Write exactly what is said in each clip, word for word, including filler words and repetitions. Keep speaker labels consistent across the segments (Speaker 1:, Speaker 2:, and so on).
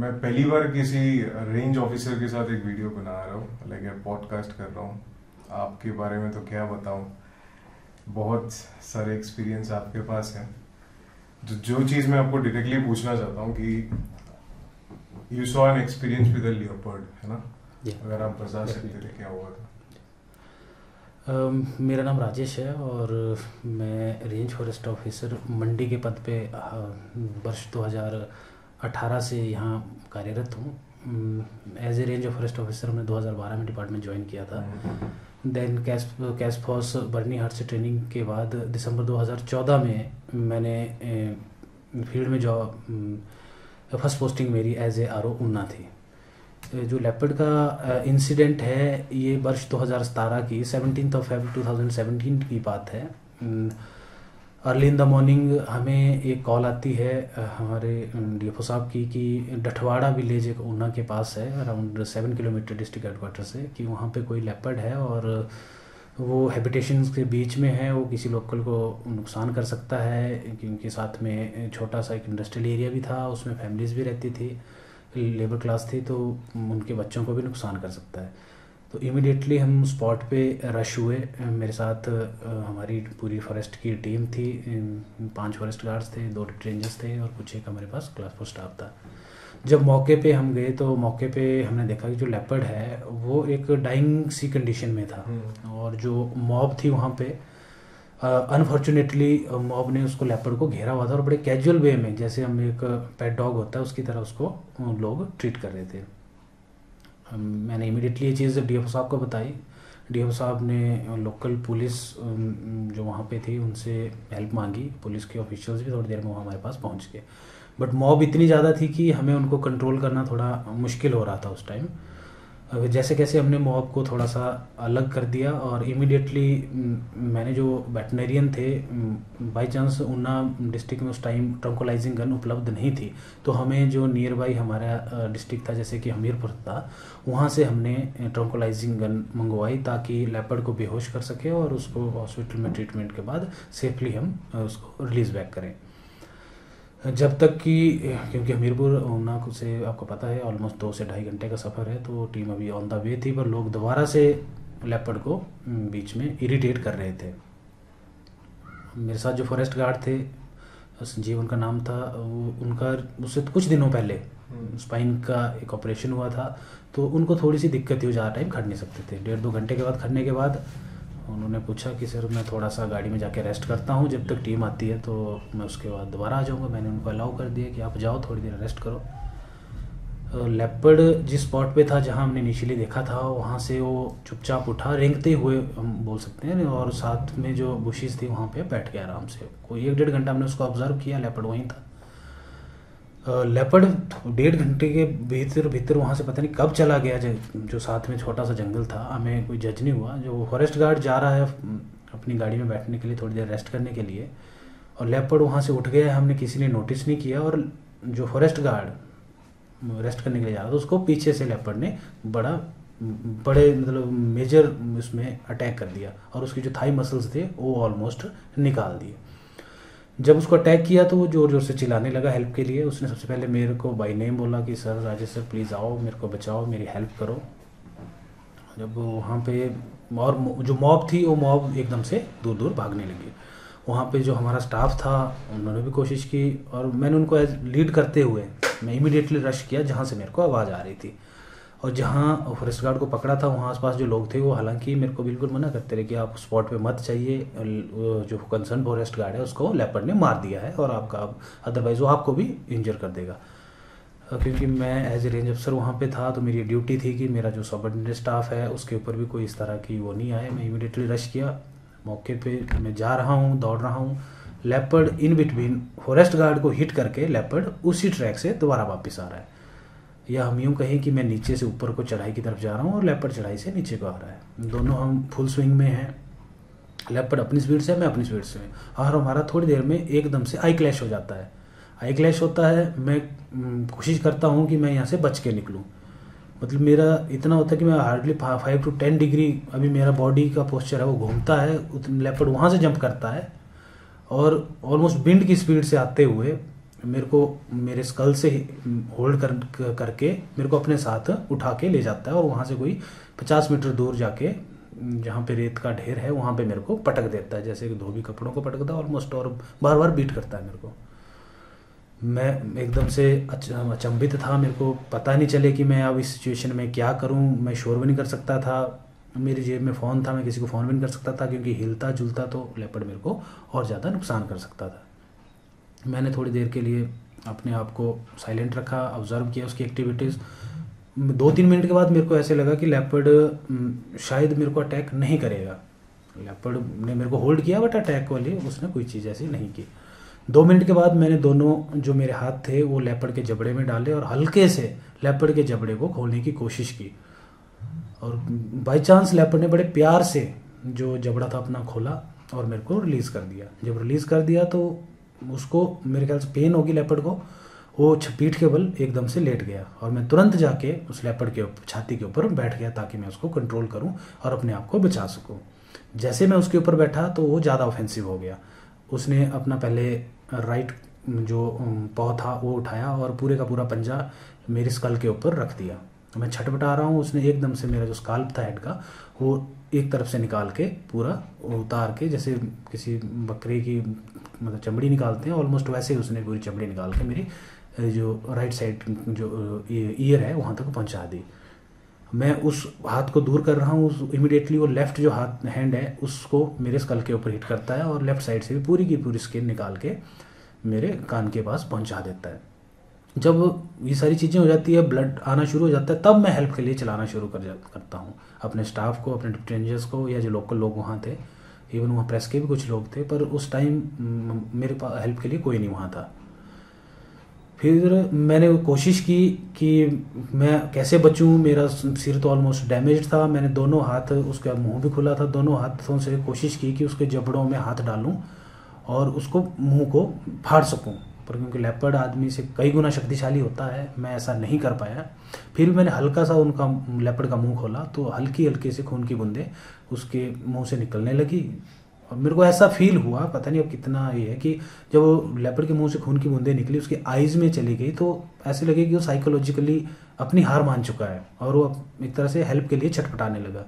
Speaker 1: मैं पहली बार किसी रेंज ऑफिसर के साथ एक वीडियो बना रहा हूँ, लाइक पॉडकास्ट कर रहा हूँ। आपके बारे में तो क्या बताऊँ, बहुत सारे एक्सपीरियंस आपके पास है। जो जो चीज़ मैं आपको डायरेक्टली पूछना चाहता हूँ कि you saw an experience with a leopard, है ना? yeah. अगर आप बता सकते थे क्या हुआ था।
Speaker 2: Uh, मेरा नाम राजेश है और मैं रेंज फॉरेस्ट ऑफिसर मंडी के पद पे वर्ष दो हज़ार अठारह से यहाँ कार्यरत हूँ। As a range forest officer हमने दो हज़ार बारह में डिपार्टमेंट ज्वाइन किया था। देन कैस कैस फॉर्स बर्नी हार्ट से ट्रेनिंग के बाद दिसंबर दो हज़ार चौदह में मैंने फील्ड में जॉब फर्स्ट पोस्टिंग मेरी as A R O Una थी। जो लेपर्ड का इंसिडेंट है ये वर्ष दो हज़ार सत्रह की seventeenth of February two thousand seventeen की बात है। अर्ली इन द मॉर्निंग हमें एक कॉल आती है हमारे डीएफओ साहब की कि डठवाड़ा विलेज एक ऊना के पास है, around seven kilometre district headquarter से, कि वहाँ पे कोई लेपर्ड है और वो हैबिटेशन के बीच में है, वो किसी लोकल को नुकसान कर सकता है क्योंकि साथ में छोटा सा एक इंडस्ट्रियल एरिया भी था, उसमें फैमिलीज़ भी रहती थी, लेबर क्लास थी, तो उनके बच्चों को भी नुकसान कर सकता है। तो इमीडिएटली हम स्पॉट पे रश हुए। मेरे साथ हमारी पूरी फॉरेस्ट की टीम थी, पांच फॉरेस्ट गार्ड्स थे, दो रेंजर्स थे और कुछ एक हमारे पास क्लास फोर स्टाफ था। जब मौके पे हम गए तो मौके पे हमने देखा कि जो लेपर्ड है वो एक डाइंग सी कंडीशन में था और जो मॉब थी वहाँ पे अनफॉर्चुनेटली मॉब ने उसको लेपर्ड को घेरा हुआ था और बड़े कैजुअल वे में, जैसे हम एक पेट डॉग होता है उसकी तरह उसको लोग ट्रीट कर रहे थे। मैंने इमीडिएटली ये चीज़ डीएफओ साहब को बताई। डीएफओ साहब ने लोकल पुलिस जो वहाँ पे थी उनसे हेल्प मांगी, पुलिस के ऑफिशियल्स भी थोड़ी देर में हमारे पास पहुँच गए। बट मॉब इतनी ज़्यादा थी कि हमें उनको कंट्रोल करना थोड़ा मुश्किल हो रहा था उस टाइम। जैसे कैसे हमने मॉब को थोड़ा सा अलग कर दिया और इमीडिएटली मैंने जो वेटनरियन थे, बाई चांस ऊना डिस्ट्रिक्ट में उस टाइम ट्रंकोलाइजिंग गन उपलब्ध नहीं थी, तो हमें जो नियर बाई हमारा डिस्ट्रिक्ट था जैसे कि हमीरपुर था, वहाँ से हमने ट्रंकोलाइजिंग गन मंगवाई ताकि लेपर्ड को बेहोश कर सके और उसको हॉस्पिटल में ट्रीटमेंट के बाद सेफली हम उसको रिलीज़ बैक करें। जब तक कि क्योंकि हमीरपुर ऊना से आपको पता है ऑलमोस्ट दो से ढाई घंटे का सफ़र है, तो टीम अभी ऑन द वे थी, पर लोग दोबारा से लेपर्ड को बीच में इरिटेट कर रहे थे। मेरे साथ जो फॉरेस्ट गार्ड थे, संजीव उनका नाम था, उनका उससे कुछ दिनों पहले स्पाइन का एक ऑपरेशन हुआ था, तो उनको थोड़ी सी दिक्कत थी, वो ज़्यादा टाइम खड़ नहीं सकते थे। डेढ़ दो घंटे के बाद खड़ने के बाद उन्होंने पूछा कि सर मैं थोड़ा सा गाड़ी में जाके रेस्ट करता हूँ, जब तक टीम आती है तो मैं उसके बाद दोबारा आ जाऊँगा। मैंने उनको अलाउ कर दिया कि आप जाओ, थोड़ी देर रेस्ट करो। लेपर्ड जिस स्पॉट पे था जहाँ हमने इनिशियली देखा था, वहाँ से वो चुपचाप उठा, रेंगते हुए हम बोल सकते हैं, और साथ में जो बुशेस थी वहाँ पे बैठ गया आराम से। कोई एक डेढ़ घंटा हमने उसको ऑब्जर्व किया, लेपर्ड वहीं था। लेपर्ड डेढ़ घंटे के भीतर भीतर वहाँ से पता नहीं कब चला गया, जो साथ में छोटा सा जंगल था, हमें कोई जज नहीं हुआ। जो फॉरेस्ट गार्ड जा रहा है अपनी गाड़ी में बैठने के लिए, थोड़ी देर रेस्ट करने के लिए, और लेपर्ड वहाँ से उठ गया है, हमने किसी ने नोटिस नहीं किया। और जो फॉरेस्ट गार्ड रेस्ट करने के लिए जा रहा था उसको पीछे से लेपर्ड ने बड़ा बड़े मतलब मेजर उसमें अटैक कर दिया और उसकी जो थाई मसल्स थे वो ऑलमोस्ट निकाल दिए। जब उसको अटैक किया तो वो ज़ोर ज़ोर से चिल्लाने लगा हेल्प के लिए। उसने सबसे पहले मेरे को बाय नेम बोला कि सर राजेश सर प्लीज़ आओ, मेरे को बचाओ, मेरी हेल्प करो। जब वहाँ पे और जो मॉब थी वो मॉब एकदम से दूर दूर भागने लगी। वहाँ पे जो हमारा स्टाफ था उन्होंने भी कोशिश की और मैंने उनको एज लीड करते हुए मैं इमीडिएटली रश किया जहाँ से मेरे को आवाज़ आ रही थी। और जहाँ फॉरेस्ट गार्ड को पकड़ा था वहाँ आसपास जो लोग थे वो हालांकि मेरे को बिल्कुल मना करते रहे कि आप स्पॉट पे मत चाहिए, जो कंसर्न फॉरेस्ट गार्ड है उसको लेपर्ड ने मार दिया है और आपका अदरवाइज वो आपको भी इंजर कर देगा। क्योंकि मैं एज ए रेंज अफसर वहाँ पे था तो मेरी ड्यूटी थी कि मेरा जो सबऑर्डिनेट स्टाफ है उसके ऊपर भी कोई इस तरह की वो नहीं आए। मैं इमीडिएटली रश किया, मौके पर मैं जा रहा हूँ, दौड़ रहा हूँ, leopard in between forest guard को हिट करके लेपर्ड उसी ट्रैक से दोबारा वापस आ रहा है। या हम यूँ कहें कि मैं नीचे से ऊपर को चढ़ाई की तरफ जा रहा हूँ और लेपर्ड चढ़ाई से नीचे को आ रहा है। दोनों हम फुल स्विंग में हैं, लेपर्ड अपनी स्पीड से, मैं अपनी स्पीड से, और हमारा थोड़ी देर में एकदम से आई क्लैश हो जाता है। आई क्लैश होता है, मैं कोशिश करता हूँ कि मैं यहाँ से बच के निकलूँ। मतलब मेरा इतना होता है कि मैं hardly five to ten degree अभी मेरा बॉडी का पोस्चर है वो घूमता है, लेपर्ड वहाँ से जंप करता है और ऑलमोस्ट विंड की स्पीड से आते हुए मेरे को मेरे स्कल से होल्ड कर करके मेरे को अपने साथ उठा के ले जाता है और वहाँ से कोई पचास मीटर दूर जाके जहाँ पे रेत का ढेर है वहाँ पे मेरे को पटक देता है, जैसे कि धोबी कपड़ों को पटकता है ऑलमोस्ट, और बार बार बीट करता है मेरे को। मैं एकदम से अचंभित था, मेरे को पता नहीं चले कि मैं अब इस सिचुएशन में क्या करूं। मैं शोर भी नहीं कर सकता था, मेरी जेब में फ़ोन था, मैं किसी को फ़ोन भी नहीं कर सकता था क्योंकि हिलता जुलता तो लेपर्ड मेरे को और ज़्यादा नुकसान कर सकता था। मैंने थोड़ी देर के लिए अपने आप को साइलेंट रखा, ऑब्जर्व किया उसकी एक्टिविटीज़। दो तीन मिनट के बाद मेरे को ऐसे लगा कि लेपर्ड शायद मेरे को अटैक नहीं करेगा। लेपर्ड ने मेरे को होल्ड किया बट अटैक वाली उसने कोई चीज़ ऐसी नहीं की। दो मिनट के बाद मैंने दोनों जो मेरे हाथ थे वो लेपर्ड के जबड़े में डाले और हल्के से लेपर्ड के जबड़े को खोलने की कोशिश की, और बाय चांस लेपर्ड ने बड़े प्यार से जो जबड़ा था अपना खोला और मेरे को रिलीज़ कर दिया। जब रिलीज़ कर दिया तो उसको मेरे ख्याल से पेन होगी लेपर्ड को, वो पीठ के बल एकदम से लेट गया और मैं तुरंत जाके उस लेपर्ड के ऊपर छाती के ऊपर बैठ गया ताकि मैं उसको कंट्रोल करूं और अपने आप को बचा सकूं। जैसे मैं उसके ऊपर बैठा तो वो ज़्यादा ऑफेंसिव हो गया। उसने अपना पहले राइट जो पाँव था वो उठाया और पूरे का पूरा पंजा मेरे स्कल के ऊपर रख दिया। मैं छटपटा रहा हूँ, उसने एकदम से मेरा जो स्काल्प था हेड का वो एक तरफ से निकाल के पूरा उतार के, जैसे किसी बकरे की मतलब चमड़ी निकालते हैं ऑलमोस्ट वैसे ही उसने पूरी चमड़ी निकाल के मेरी जो राइट साइड जो ईयर है वहाँ तक पहुँचा दी। मैं उस हाथ को दूर कर रहा हूँ, उस इमीडिएटली वो लेफ्ट जो हाथ हैंड है उसको मेरे स्कल के ऊपर हिट करता है और लेफ्ट साइड से भी पूरी की पूरी स्किन निकाल के मेरे कान के पास पहुँचा देता है। जब ये सारी चीज़ें हो जाती है, ब्लड आना शुरू हो जाता है, तब मैं हेल्प के लिए चलाना शुरू कर करता हूँ अपने स्टाफ को, अपने डिप्टेंजर्स को या जो लोकल लोग वहाँ थे। इवन वहाँ प्रेस के भी कुछ लोग थे, पर उस टाइम मेरे पास हेल्प के लिए कोई नहीं वहाँ था। फिर मैंने कोशिश की कि मैं कैसे बचूं, मेरा सिर तो ऑलमोस्ट डैमेज था। मैंने दोनों हाथ, उसका मुंह भी खुला था, दोनों हाथों से कोशिश की कि उसके जबड़ों में हाथ डालूं और उसको मुंह को फाड़ सकूं, पर क्योंकि लेपर्ड आदमी से कई गुना शक्तिशाली होता है मैं ऐसा नहीं कर पाया। फिर मैंने हल्का सा उनका लेपर्ड का मुंह खोला तो हल्की हल्की से खून की बूंदें उसके मुंह से निकलने लगी। और मेरे को ऐसा फील हुआ, पता नहीं अब कितना ये है, कि जब वो लेपर्ड के मुंह से खून की बूंदें निकली उसकी आईज में चली गई तो ऐसे लगे कि वो साइकोलॉजिकली अपनी हार मान चुका है और वो एक तरह से हेल्प के लिए छटपटाने लगा।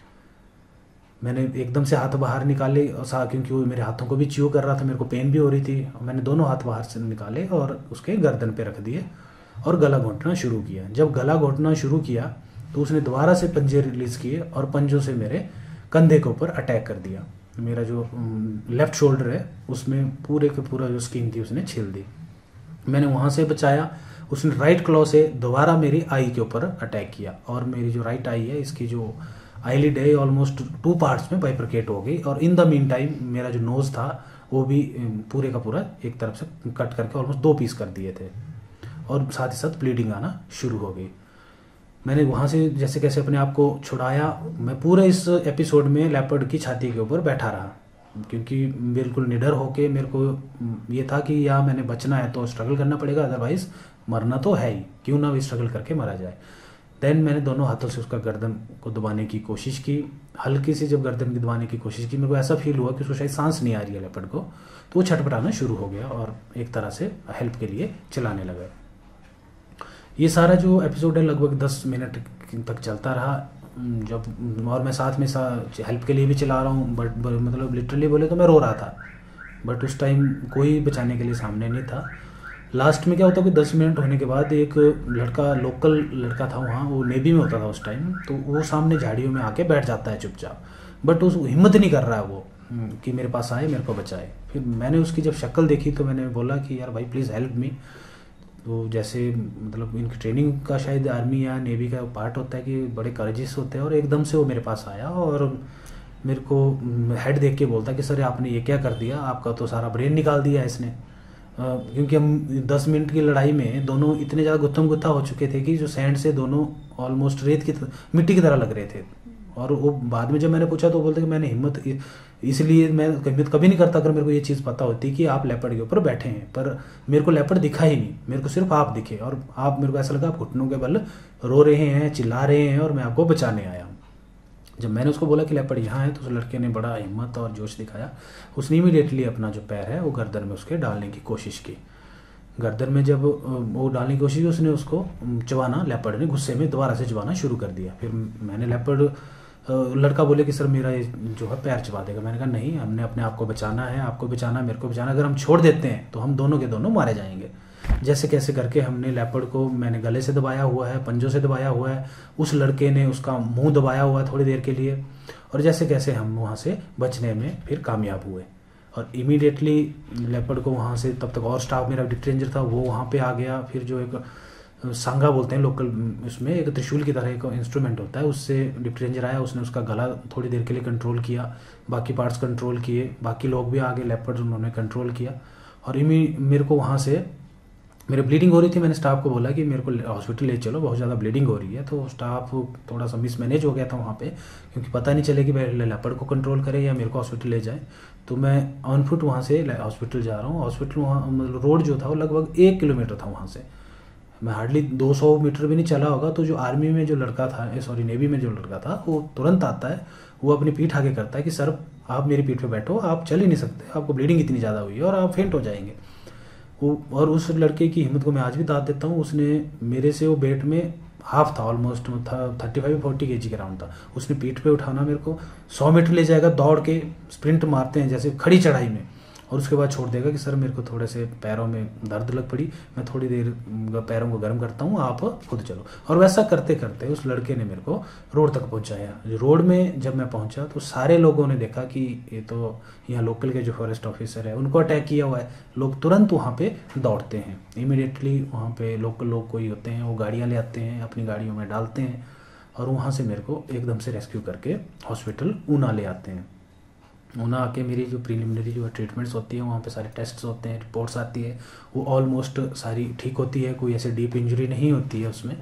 Speaker 2: मैंने एकदम से हाथ बाहर निकाले और सा क्योंकि वो मेरे हाथों को भी च्यू कर रहा था, मेरे को पेन भी हो रही थी। मैंने दोनों हाथ बाहर से निकाले और उसके गर्दन पे रख दिए और गला घोंटना शुरू किया। जब गला घोंटना शुरू किया तो उसने दोबारा से पंजे रिलीज किए और पंजों से मेरे कंधे के ऊपर अटैक कर दिया। मेरा जो लेफ्ट शोल्डर है उसमें पूरे के पूरा जो स्किन थी उसने छील दी। मैंने वहाँ से बचाया। उसने राइट क्लॉ से दोबारा मेरी आई के ऊपर अटैक किया और मेरी जो राइट आई है इसकी जो आईलिड है ऑलमोस्ट टू पार्ट्स में बाइफरकेट हो गई और इन द मीन टाइम मेरा जो नोज था वो भी पूरे का पूरा एक तरफ से कट करके ऑलमोस्ट दो पीस कर दिए थे और साथ ही साथ ब्लीडिंग आना शुरू हो गई। मैंने वहाँ से जैसे कैसे अपने आप को छुड़ाया। मैं पूरे इस एपिसोड में लेपर्ड की छाती के ऊपर बैठा रहा क्योंकि बिल्कुल निडर होके मेरे को ये था कि या मैंने बचना है तो स्ट्रगल करना पड़ेगा, अदरवाइज मरना तो है ही, क्यों ना भी स्ट्रगल करके मारा जाए। देन मैंने दोनों हाथों से उसका गर्दन को दबाने की कोशिश की। हल्की सी जब गर्दन की दबाने की कोशिश की मेरे को ऐसा फील हुआ कि उसको शायद सांस नहीं आ रही है लेपर्ड को, तो वो छटपटाना शुरू हो गया और एक तरह से हेल्प के लिए चलाने लगा। ये सारा जो एपिसोड है लगभग दस मिनट तक चलता रहा जब, और मैं साथ में सा हेल्प के लिए भी चला रहा हूँ, बट मतलब लिटरली बोले तो मैं रो रहा था, बट उस टाइम कोई बचाने के लिए सामने नहीं था। लास्ट में क्या होता कि दस मिनट होने के बाद एक लड़का, लोकल लड़का था वहाँ, वो नेवी में होता था उस टाइम, तो वो सामने झाड़ियों में आके बैठ जाता है चुपचाप, बट उस हिम्मत नहीं कर रहा है वो कि मेरे पास आए मेरे को बचाए। फिर मैंने उसकी जब शक्ल देखी तो मैंने बोला कि यार भाई प्लीज़ हेल्प मी। तो जैसे मतलब इनकी ट्रेनिंग का शायद आर्मी या नेवी का पार्ट होता है कि बड़े करेजियस होते हैं, और एकदम से वो मेरे पास आया और मेरे को हेड देख के बोलता कि सर आपने ये क्या कर दिया, आपका तो सारा ब्रेन निकाल दिया है इसने। क्योंकि हम दस मिनट की लड़ाई में दोनों इतने ज़्यादा गुत्थम गुत्था हो चुके थे कि जो सैंड से दोनों ऑलमोस्ट रेत की मिट्टी की तरह लग रहे थे। और वो बाद में जब मैंने पूछा तो वो बोलते कि मैंने हिम्मत, इसलिए मैं हिम्मत कभी नहीं करता अगर मेरे को ये चीज़ पता होती कि आप लेपर्ड के ऊपर बैठे हैं, पर मेरे को लेपर्ड दिखा ही नहीं, मेरे को सिर्फ आप दिखे और आप, मेरे को ऐसा लगा आप घुटनों के बल रो रहे हैं, चिल्ला रहे हैं और मैं आपको बचाने आया हूँ। जब मैंने उसको बोला कि लेपर्ड यहाँ है तो उस लड़के ने बड़ा हिम्मत और जोश दिखाया। उसने इमीडिएटली अपना जो पैर है वो गर्दन में उसके डालने की कोशिश की। गर्दन में जब वो डालने की कोशिश की, उसने उसको चबाना, लेपर्ड ने गुस्से में दोबारा से चबाना शुरू कर दिया। फिर मैंने लेपर्ड, लड़का बोले कि सर मेरा ये जो है पैर चबा देगा। मैंने कहा नहीं, हमने अपने आप को बचाना है, आपको बचाना, मेरे को बचाना। अगर हम छोड़ देते हैं तो हम दोनों के दोनों मारे जाएंगे। जैसे कैसे करके हमने लेपर्ड को, मैंने गले से दबाया हुआ है, पंजों से दबाया हुआ है, उस लड़के ने उसका मुंह दबाया हुआ है थोड़ी देर के लिए, और जैसे कैसे हम वहाँ से बचने में फिर कामयाब हुए। और इमीडिएटली लेपर्ड को वहाँ से, तब तक और स्टाफ मेरा डिप्टी रेंजर था वो वहाँ पे आ गया। फिर जो एक सांगा बोलते हैं लोकल, उसमें एक त्रिशूल की तरह एक इंस्ट्रूमेंट होता है, उससे डिप्टी रेंजर आया, उसने उसका गला थोड़ी देर के लिए कंट्रोल किया, बाकी पार्ट्स कंट्रोल किए, बाकी लोग भी आ गए, लेपर्ड उन्होंने कंट्रोल किया। और इमी मेरे को वहाँ से, मेरे ब्लीडिंग हो रही थी, मैंने स्टाफ को बोला कि मेरे को हॉस्पिटल ले चलो, बहुत ज़्यादा ब्लीडिंग हो रही है। तो स्टाफ थोड़ा सा मिसमैनेज हो गया था वहाँ पे, क्योंकि पता नहीं चले कि पहले लेपर्ड को कंट्रोल करे या मेरे को हॉस्पिटल ले जाए। तो मैं ऑन फुट वहाँ से हॉस्पिटल जा रहा हूँ। हॉस्पिटल वहाँ मतलब रोड जो था वो लगभग एक किलोमीटर था वहाँ से, मैं हार्डली दो सौ मीटर भी नहीं चला होगा। तो जो आर्मी में जो लड़का था, सॉरी नेवी में जो लड़का था, वो तुरंत आता है, वो अपनी पीठ आगे करता है कि सर आप मेरी पीठ पे बैठो, आप चल ही नहीं सकते, आपको ब्लीडिंग इतनी ज़्यादा हुई है और आप फेंट हो जाएंगे। वो, और उस लड़के की हिम्मत को मैं आज भी दाद देता हूँ। उसने मेरे से, वो वेट में हाफ था, ऑलमोस्ट था थर्टी फाइव फोर्टी के जी के राउंड था, उसने पीठ पे उठाना मेरे को, सौ मीटर ले जाएगा दौड़ के, स्प्रिंट मारते हैं जैसे खड़ी चढ़ाई में, और उसके बाद छोड़ देगा कि सर मेरे को थोड़े से पैरों में दर्द लग पड़ी, मैं थोड़ी देर पैरों को गर्म करता हूँ, आप खुद चलो। और वैसा करते करते उस लड़के ने मेरे को रोड तक पहुँचाया। रोड में जब मैं पहुँचा तो सारे लोगों ने देखा कि ये तो यहाँ लोकल के जो फॉरेस्ट ऑफिसर है उनको अटैक किया हुआ है। लोग तुरंत वहाँ पे दौड़ते हैं, इमीडिएटली वहाँ पे लोकल लोग कोई होते हैं, वो गाड़ियाँ ले आते हैं, अपनी गाड़ियों में डालते हैं, और वहाँ से मेरे को एकदम से रेस्क्यू करके हॉस्पिटल ऊना ले आते हैं। ऊना आके मेरी जो प्रीलिमिनरी जो ट्रीटमेंट्स होती है, वहाँ पे सारे टेस्ट्स होते हैं, रिपोर्ट्स आती है, वो ऑलमोस्ट सारी ठीक होती है, कोई ऐसे डीप इंजरी नहीं होती है उसमें।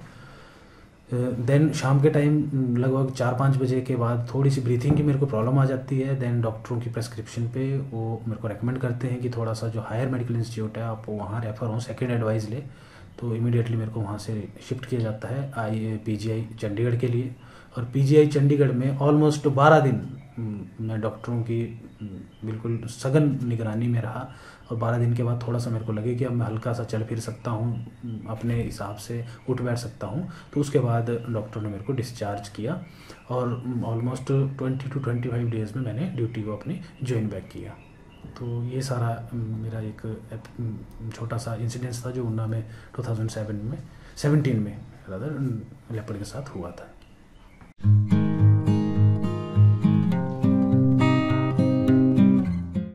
Speaker 2: देन शाम के टाइम लगभग चार पाँच बजे के बाद थोड़ी सी ब्रीथिंग की मेरे को प्रॉब्लम आ जाती है। देन डॉक्टरों की प्रेस्क्रिप्शन पे वो मेरे को रेकमेंड करते हैं कि थोड़ा सा जो हायर मेडिकल इंस्टीट्यूट है आप वहाँ रेफ़र हो, सेकेंड एडवाइस ले। तो इमीडिएटली मेरे को वहाँ से शिफ्ट किया जाता है आई पी जी आई चंडीगढ़ के लिए। और पी जी आई चंडीगढ़ में ऑलमोस्ट बारह दिन मैं डॉक्टरों की बिल्कुल सघन निगरानी में रहा। और बारह दिन के बाद थोड़ा सा मेरे को लगे कि अब मैं हल्का सा चल फिर सकता हूँ, अपने हिसाब से उठ बैठ सकता हूँ। तो उसके बाद डॉक्टर ने मेरे को डिस्चार्ज किया, और almost twenty two twenty five days में मैंने ड्यूटी को अपनी ज्वाइन बैक किया। तो ये सारा मेरा एक छोटा सा इंसिडेंस था जो ऊना में टू थाउजेंड सेवन में सेवनटीन में रादर लेपर्ड के साथ हुआ था।